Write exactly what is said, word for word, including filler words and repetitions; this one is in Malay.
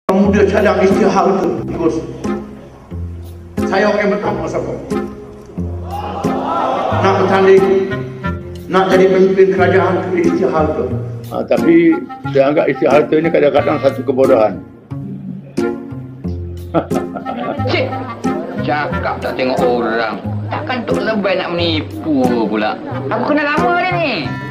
Muda cadang istihar tu terus. Saya orang yang pertama siapa? Nak bertanding, nak jadi pemimpin kerajaan tu istihar tu. Ha, tapi saya anggap istihar tu ni kadang-kadang satu kebodohan. Cik, cakap tak tengok orang. Takkan Tok Lebay nak menipu pula. Aku kenal lama dia ni.